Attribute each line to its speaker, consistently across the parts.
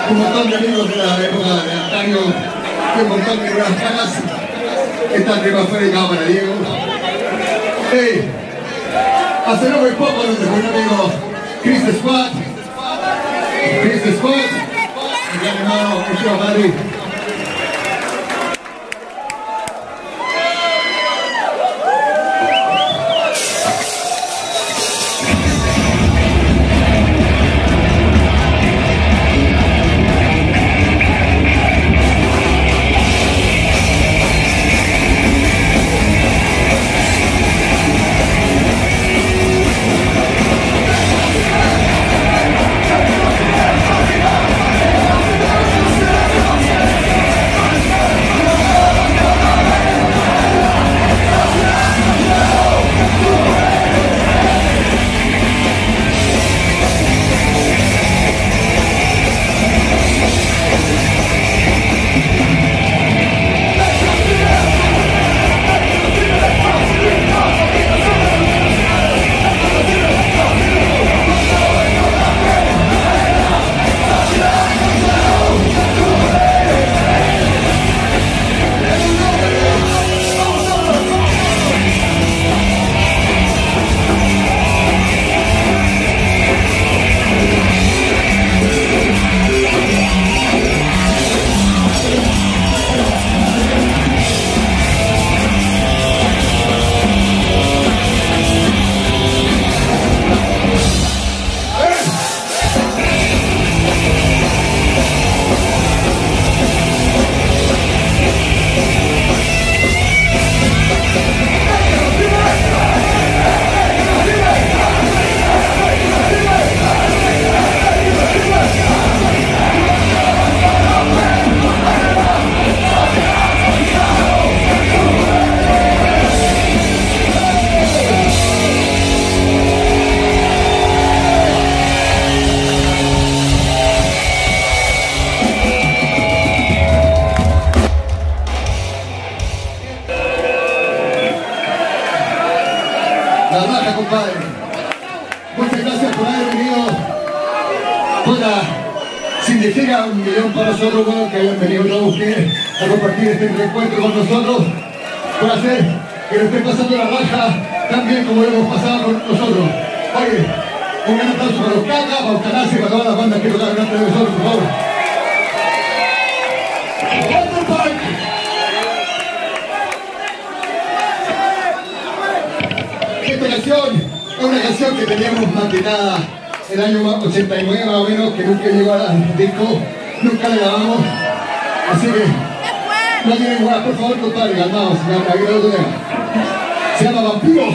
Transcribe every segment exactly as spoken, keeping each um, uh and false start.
Speaker 1: un montón de amigos de la época de antaño, un montón de nuevas caras que están arriba afuera y cámara, Diego. Hey, hace no muy poco nos dejó un amigo Chris Squad, Chris Squad, mi hermano, mucho Madrid. La raja, compadre. Muchas gracias por haber venido. Puta, significa un millón para nosotros, bueno, que hayan venido todos ustedes a compartir este encuentro con nosotros, por hacer que lo estén pasando la raja tan bien como lo hemos pasado con nosotros. Oye, un gran aplauso para los Cacas, para Eutanasi y para todas las bandas que tocaron antes de nosotros, por favor. Esta canción es una canción que teníamos maquinada el año ochenta y nueve más o menos, que nunca llegó al disco, nunca la grabamos, así que no tienen guay, por favor, compadre, calmados, aquí lo otro tema. Se llama Vampiros.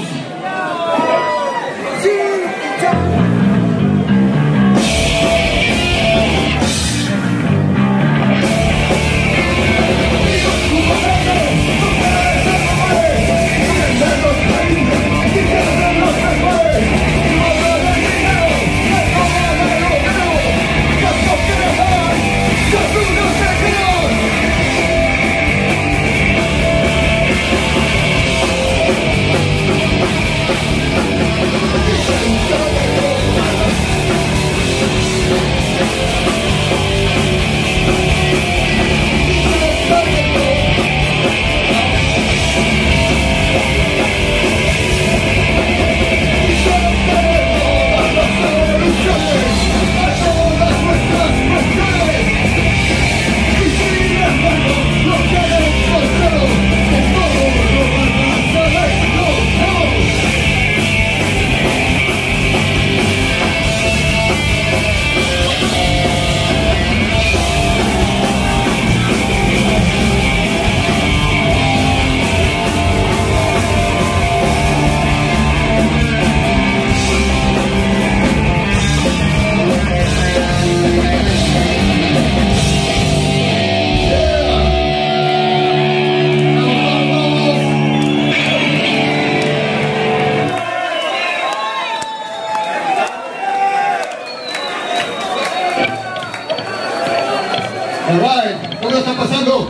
Speaker 1: Alright, ¿cómo lo están pasando?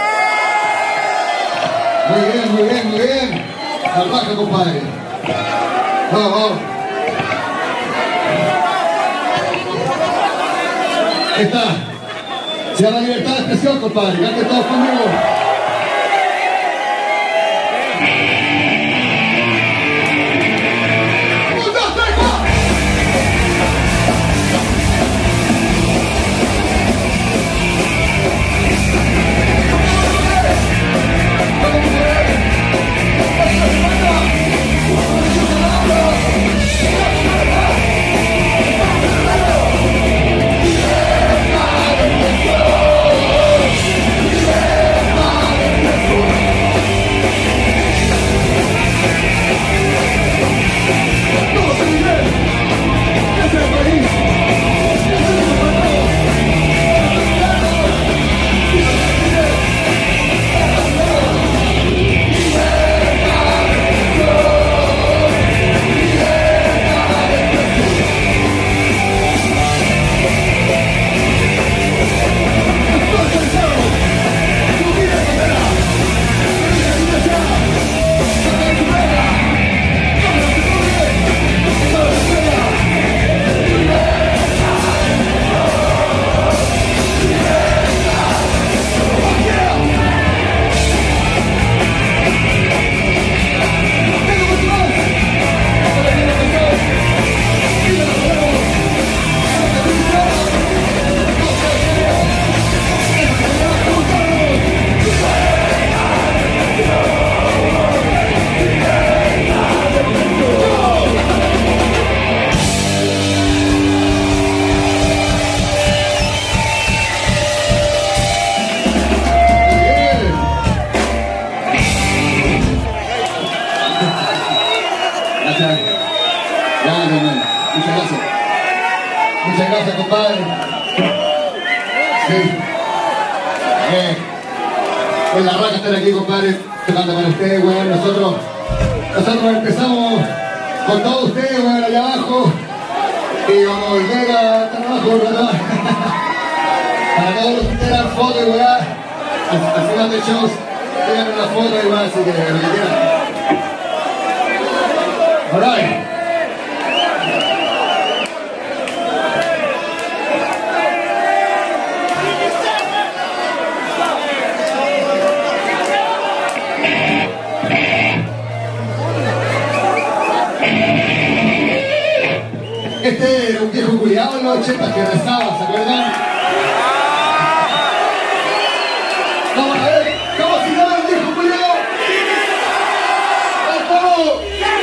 Speaker 1: Muy bien, muy bien, muy bien. Al bajo, compadre. Vamos, vamos. Está Se llama libertad de expresión, compadre. Canten todos conmigo. Muchas gracias, compadre. Sí. Eh, es la raca estar aquí, compadre. Tocando para ustedes, weón. Nosotros, nosotros empezamos con todos ustedes, weón, allá abajo. Y vamos a volver a estar abajo, weón. Para todos los que quieran fotos, weón. Al, al final del show, tengan una foto, weón, así que lo que quieran. Alright. Este era un viejo culiado en los ochenta que rezaba, ¿se acuerdan? Vamos a ver, ¿cómo se llama el viejo culiado? ¡Vamos!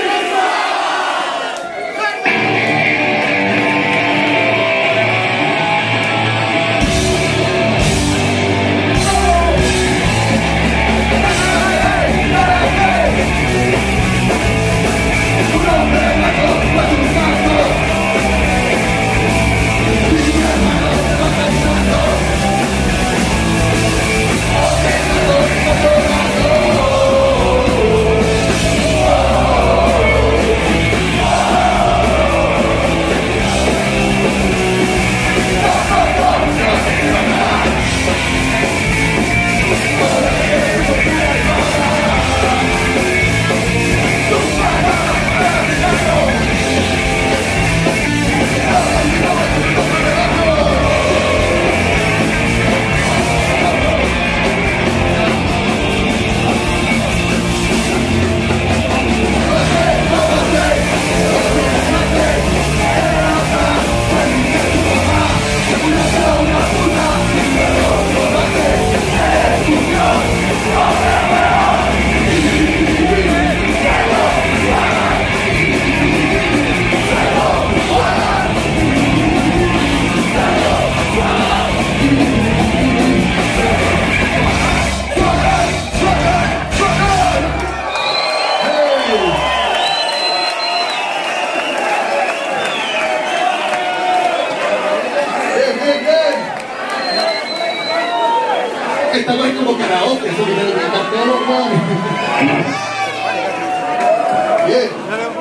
Speaker 1: Esta no es como karaoke, eso que tengo que cantar todos los jóvenes. Bien.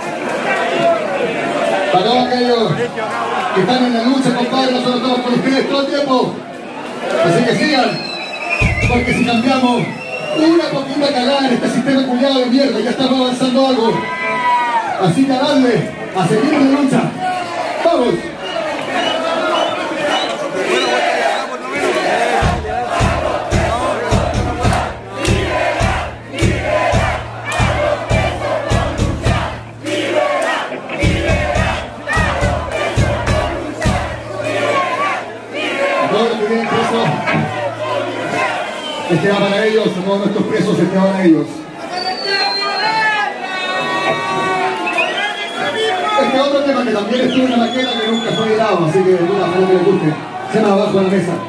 Speaker 1: Para todos aquellos que están en la lucha, compadre, nosotros estamos con ustedes todo el tiempo. Así que sigan, porque si cambiamos una poquita cagada en este sistema culiado de mierda, ya estamos avanzando algo. Así que a darle, a seguir en la lucha. ¡Vamos! bien, presos. Este va para ellos, a todos nuestros presos, este va para ellos. Este otro tema que también estuvo en la maqueta que nunca fue grabado, así que duda, espero que les guste. Se llama Abajo de la Mesa.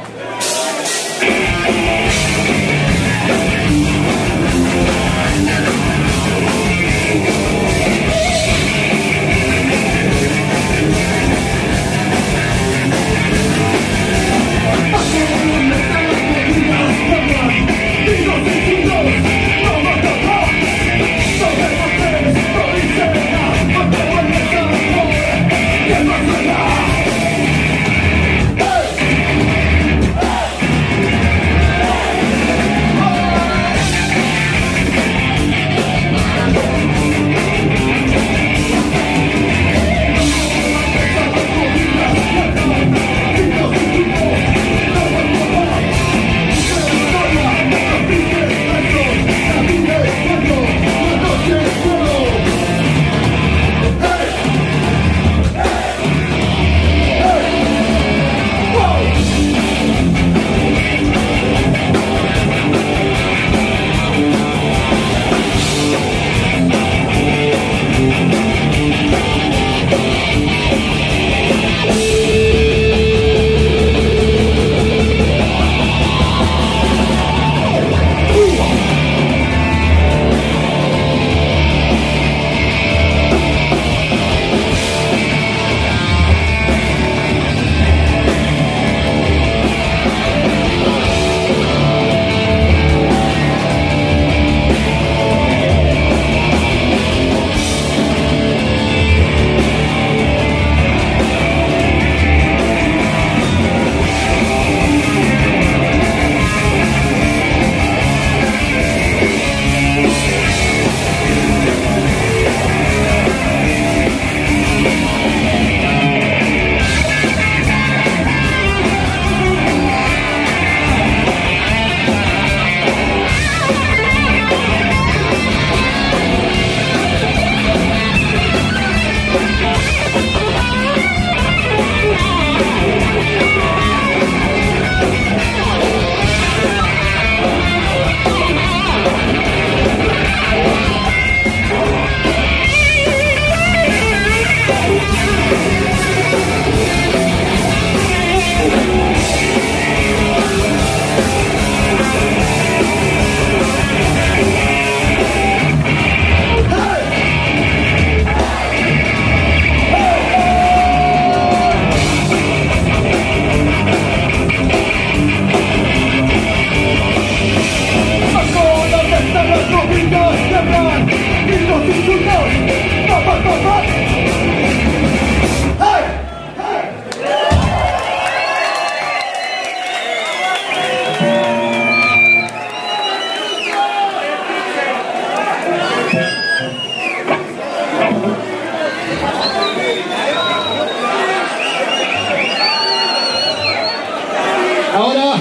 Speaker 1: Ahora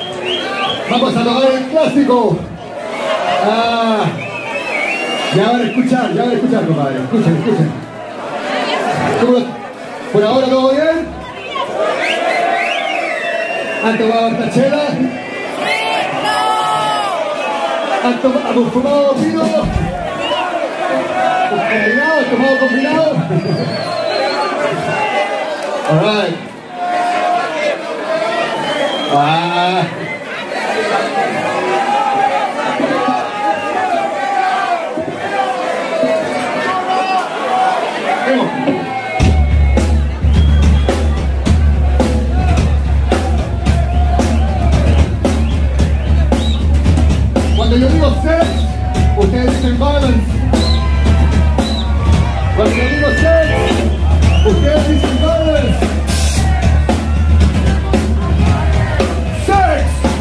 Speaker 1: vamos a tocar el clásico. Ah, ya van a escuchar, ya van a escuchar, compadre. Escuchen, escuchen. ¿Cómo? ¿Por ahora todo bien? ¿Han tomado esta chela? ¿Han tomado, fumado vino? ¿Combinado? ¿Han tomado combinado? All right. Ah. Cuando yo digo sex, ustedes dicen balance. Cuando yo digo sex, ustedes dicen balance. Sex!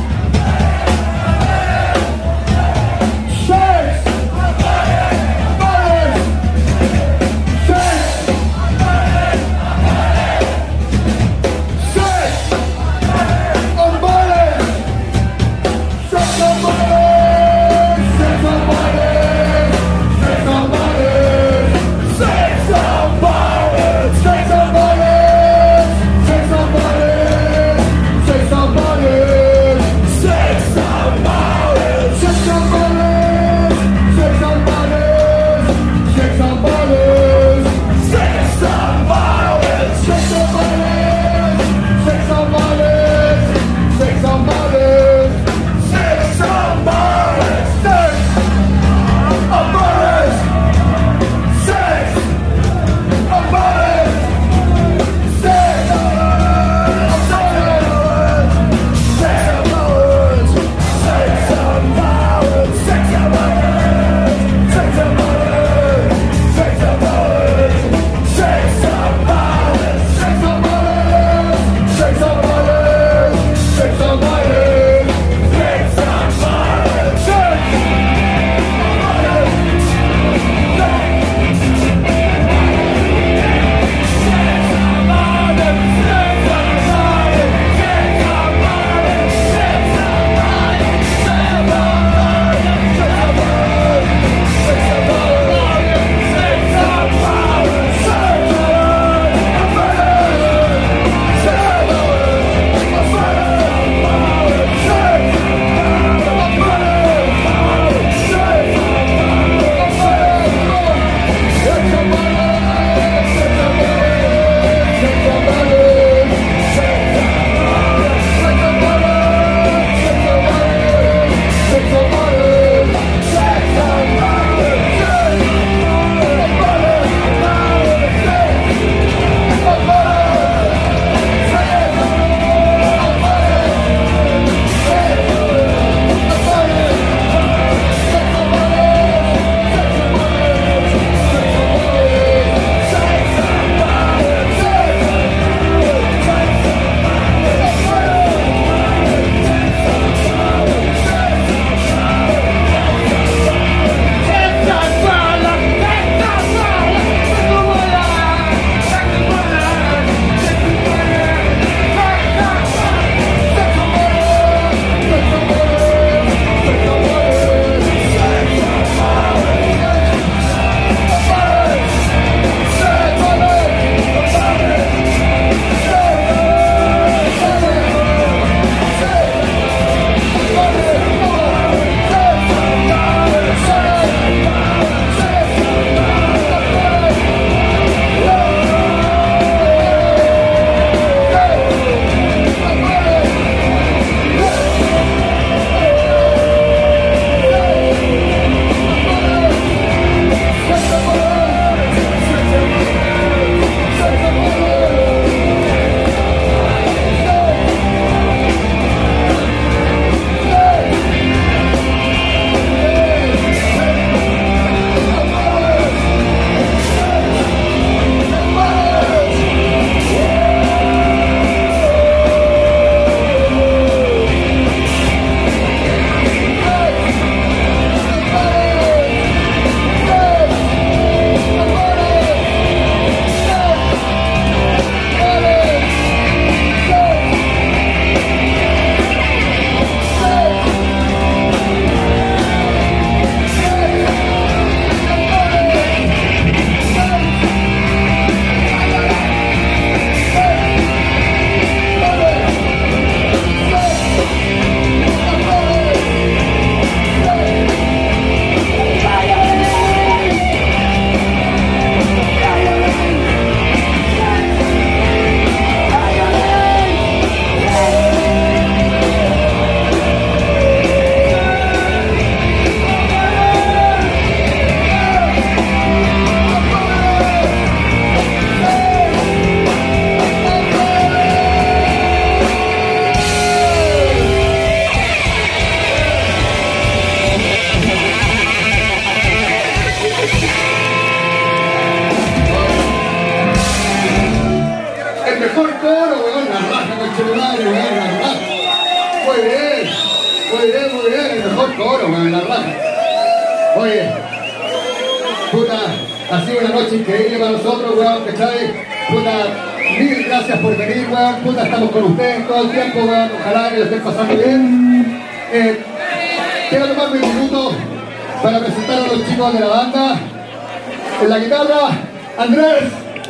Speaker 1: conchetumare, weón, la raja. Muy bien, muy bien, muy bien, el mejor coro, weón, la raja. Oye, puta, ha sido una noche increíble para nosotros, weón, ¿cachai? Puta, mil gracias por venir, weón, puta, estamos con ustedes todo el tiempo, weón, ojalá que lo estén pasando bien. Eh, quiero tomarme un minuto para presentar a los chicos de la banda. En la guitarra, Andrés.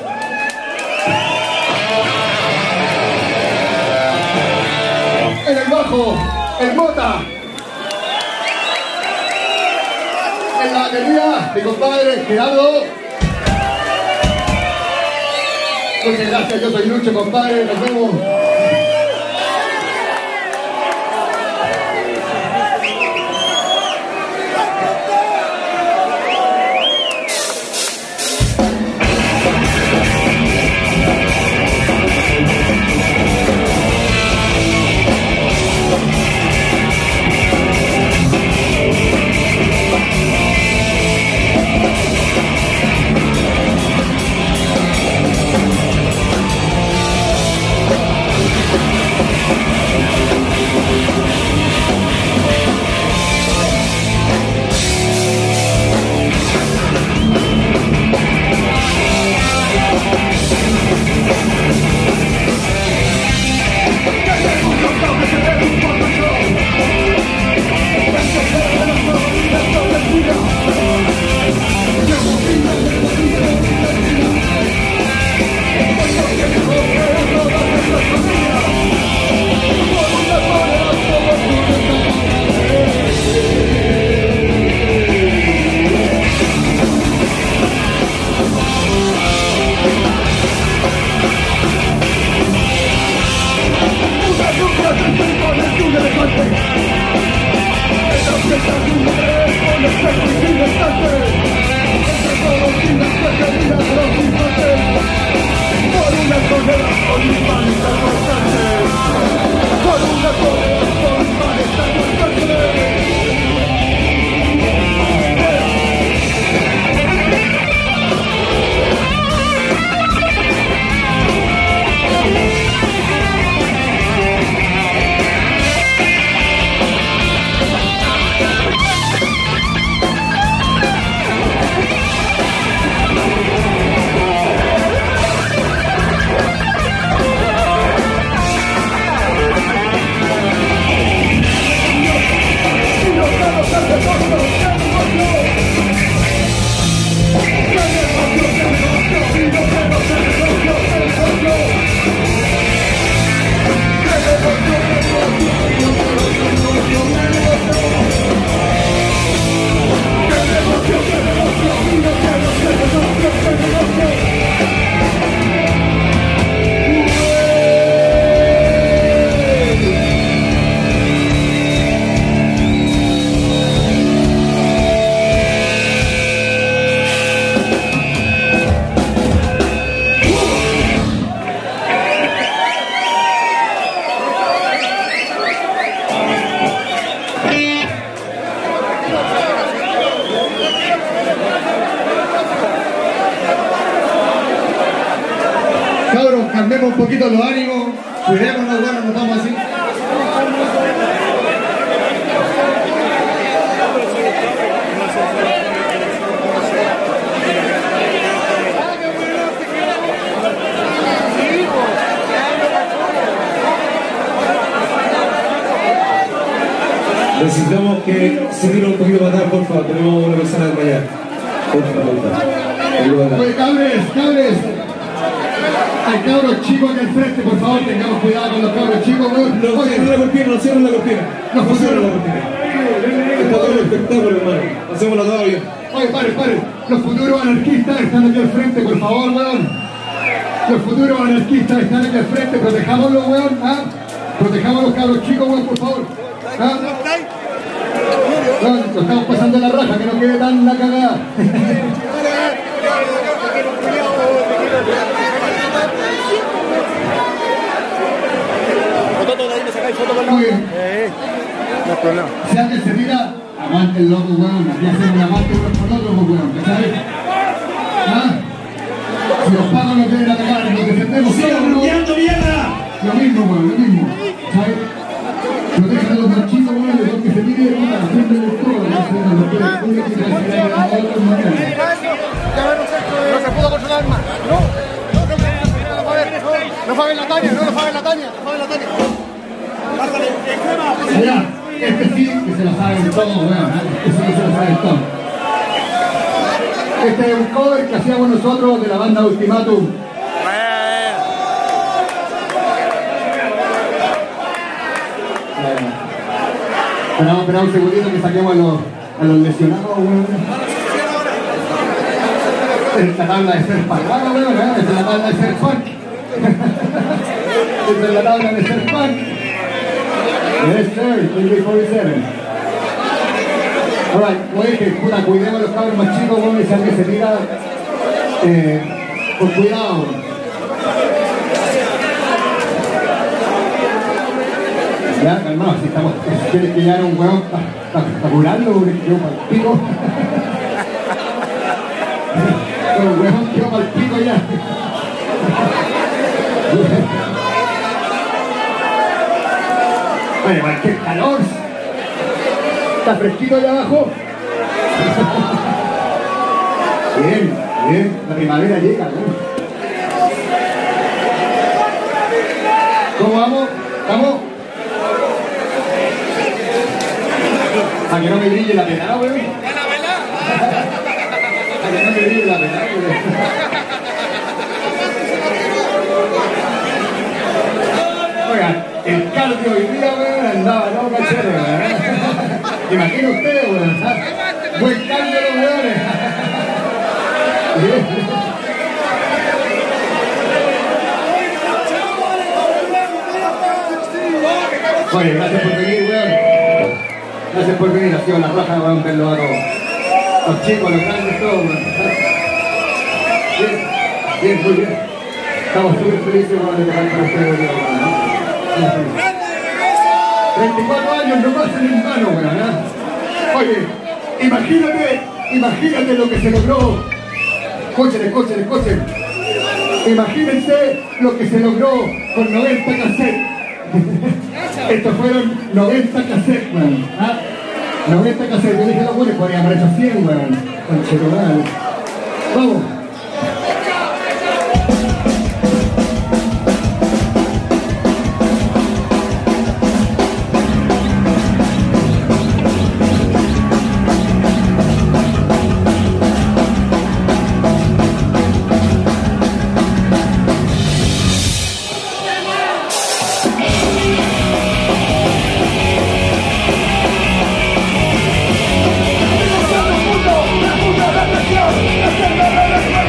Speaker 1: En el bajo, el Mota. En la batería, mi compadre Gerardo. Muchas gracias, yo soy Lucho, compadre, nos vemos. Cambiemos un poquito los ánimos, cuidémonos, bueno, nos vamos así.
Speaker 2: Necesitamos que se mire un poquito para atrás, por favor, tenemos una persona desmayada. Por favor, por favor.
Speaker 1: Oye, cabres, cabres. Hay cabros chicos en el frente, por favor, tengamos cuidado con los cabros chicos.
Speaker 2: No cierren la cortina, no cierren la cortina.
Speaker 1: No
Speaker 2: No cierren la cortina. Está todo el espectáculo, hermano. Hacémoslo todo bien.
Speaker 1: Oye, paren, paren. Los futuros anarquistas están aquí al frente, por favor, weón. Los futuros anarquistas están aquí al frente, protejámoslos, weón. ¿Ah? Protejamos a los cabros chicos, weón, por favor. ¿Ah? No, lo estamos pasando la raja, que no quede tan la cagada. Muy bien.
Speaker 3: No hay problema.
Speaker 1: Si alguien se tira, aguante el loco, weón. Aquí hacemos un aguante unos con otros, weón. ¿Sabes? ¿Ah? Si los pagos no quieren atacar, nos defendemos.
Speaker 2: ¡Sigan bloqueando mierda!
Speaker 1: lo mismo, bueno, lo mismo. ¿Sabes? Protejan a los más chicos, bueno, de los que se tire, bueno, haciéndole todo, no se nos puede público y transitar a otros maneras.
Speaker 3: No se pudo consolar más. No, no, no, no fue la caña, no, no fue la caña, no fue la caña.
Speaker 1: Allá, este sí que se lo saben todo, weón, ¿eh? Este sí que se lo saben todo. Este es un cover que hacíamos nosotros de la banda Ultimatum. Esperamos, esperamos un segundito que saquemos a los, a los lesionados, weón. Esta tabla de ser pagada, weón, ¿eh? Esta es la tabla de ser punk. Esta es la tabla de ser punk. Yes, sir, twenty forty-seven. Alright, como dije, puta, cuidemos a los cabros más chicos, weón, y si alguien se tira, eh, con cuidado. Ya, calmado, si estamos, si quieres que ya era un weón para curarlo, porque quedó para el pico. Un weón quedó para el pico ya. Oye, bueno, qué calor. Está fresquito allá abajo. Bien, bien, la primavera llega, ¿no? ¿Cómo vamos? ¿Estamos? Para que no me brille la pelada, weón. Para que no me brille la pelada, weón. Oiga, el cardio hoy día, weón, andaba loca, chévere, weón. Imagina ustedes, weón. Buen cardio los weones. Oye, gracias por venir, weón. Gracias por venir, ha sido la raja, weón, verlo a los, los chicos, los grandes, todos, weón. Bien, bien, muy bien. Estamos súper felices, weón, de trabajar con ustedes, weón. treinta y cuatro años no pasan en vano, weón, ¿eh? Oye, imagínate, imagínate lo que se logró. Escuchen, escuchen, escuchen. Imagínense lo que se logró con noventa cassettes. Estos fueron noventa cassettes, weón. ¿Ah? noventa cassettes. Yo dije, los buenos podrían haber hecho cien, weón. Conchetumal. Vamos.
Speaker 4: ¡La puta represión! ¡Es el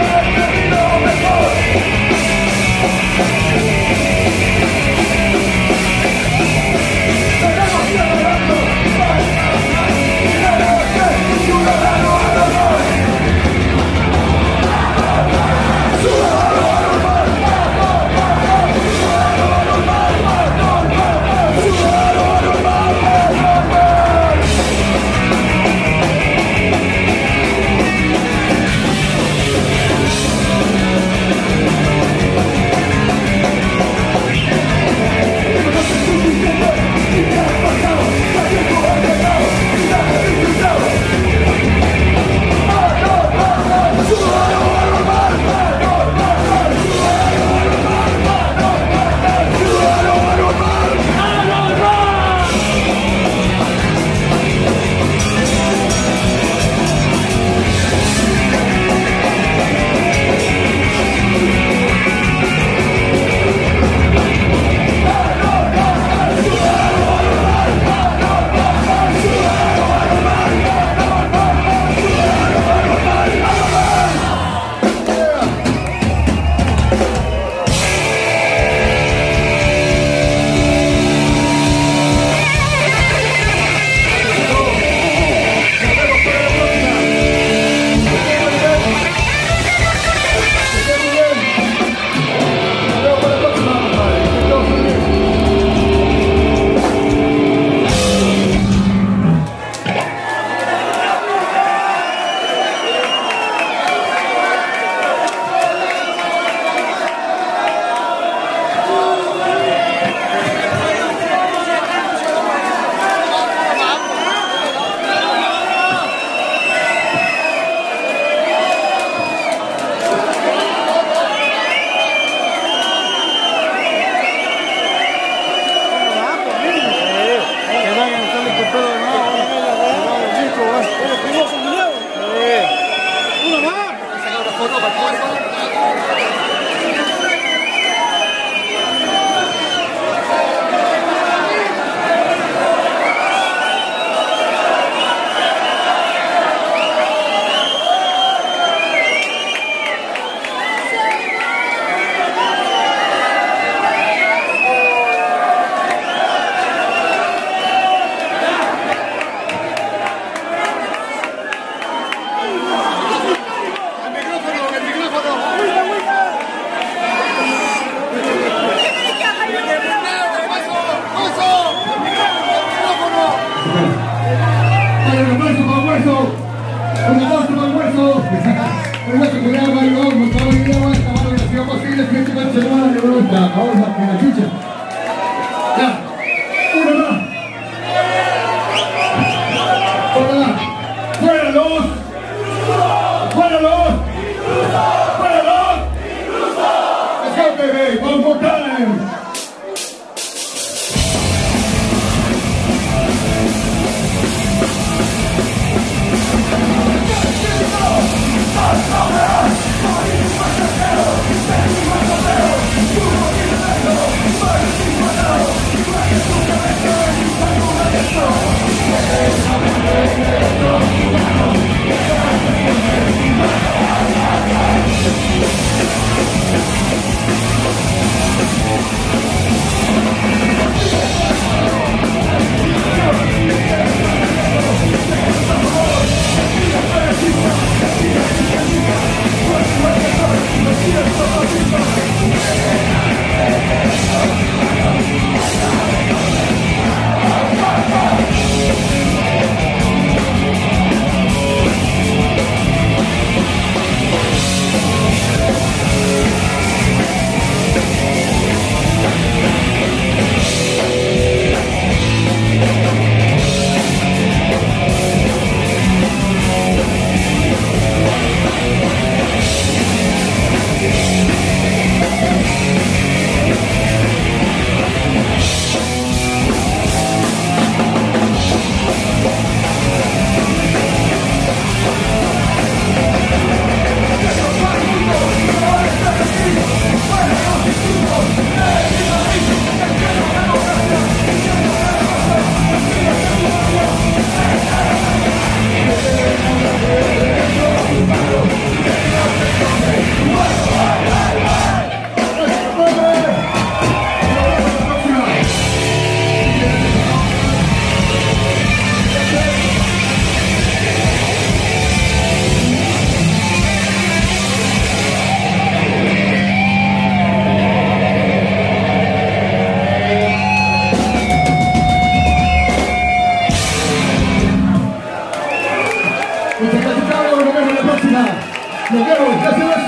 Speaker 1: Nos vemos, gracias.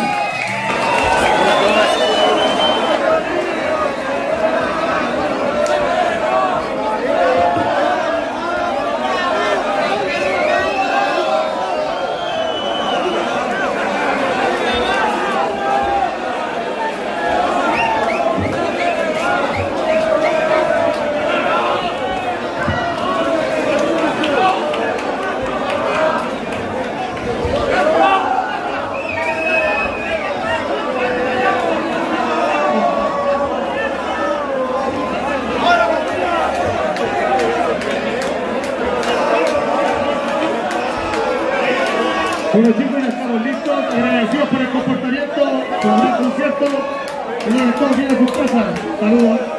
Speaker 3: Bueno chicos, ya estamos listos, agradecidos por el comportamiento, por el gran concierto, y todos vienen a sus casas. Saludos.